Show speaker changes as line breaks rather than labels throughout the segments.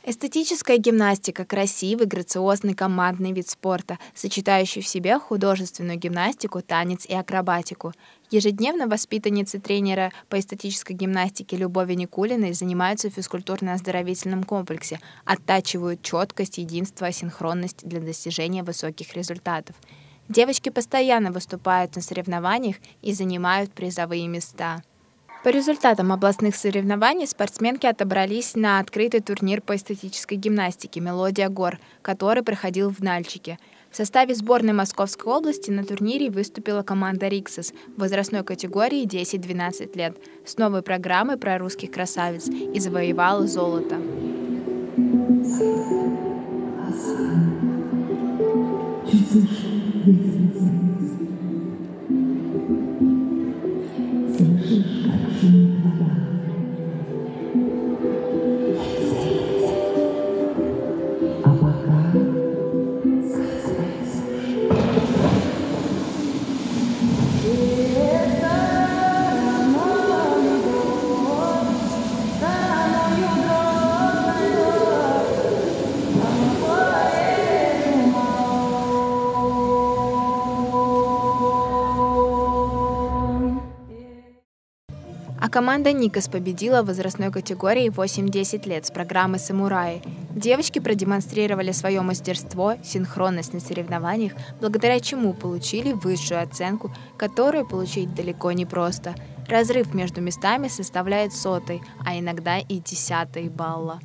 Эстетическая гимнастика – красивый, грациозный командный вид спорта, сочетающий в себе художественную гимнастику, танец и акробатику. Ежедневно воспитанницы тренера по эстетической гимнастике Любови Никулиной занимаются в физкультурно-оздоровительном комплексе, оттачивают четкость, единство, синхронность для достижения высоких результатов. Девочки постоянно выступают на соревнованиях и занимают призовые места. По результатам областных соревнований спортсменки отобрались на открытый турнир по эстетической гимнастике «Мелодия гор», который проходил в Нальчике. В составе сборной Московской области на турнире выступила команда «Риксос» в возрастной категории 10-12 лет с новой программой про русских красавиц и завоевала золото. А команда «Никос» победила в возрастной категории 8-10 лет с программой «Самураи». Девочки продемонстрировали свое мастерство, синхронность на соревнованиях, благодаря чему получили высшую оценку, которую получить далеко не просто. Разрыв между местами составляет 100-й, а иногда и 10-й балла.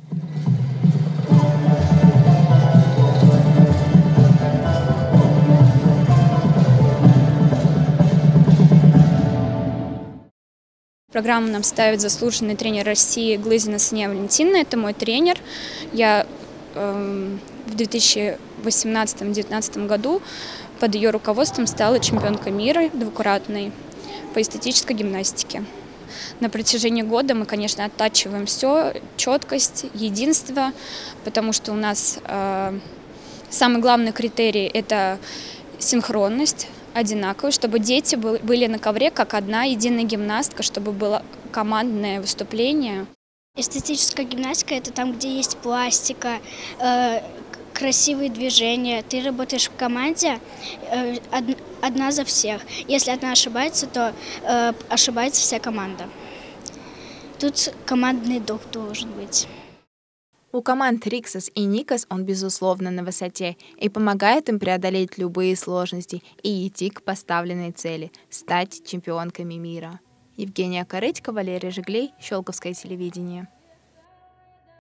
Программу нам ставит заслуженный тренер России Глызина Сания Валентиновна. Это мой тренер. Я в 2018-2019 году под ее руководством стала чемпионкой мира двукратной по эстетической гимнастике. На протяжении года мы, конечно, оттачиваем все, четкость, единство, потому что у нас самый главный критерий – это синхронность, одинаково, чтобы дети были на ковре как одна единая гимнастка, чтобы было командное выступление.
Эстетическая гимнастика – это там, где есть пластика, красивые движения. Ты работаешь в команде, одна за всех. Если одна ошибается, то ошибается вся команда. Тут командный дух должен быть.
У команд «Риксос» и «Никос» он, безусловно, на высоте и помогает им преодолеть любые сложности и идти к поставленной цели – стать чемпионками мира. Евгения Корытько, Валерий Жиглей, Щелковское телевидение.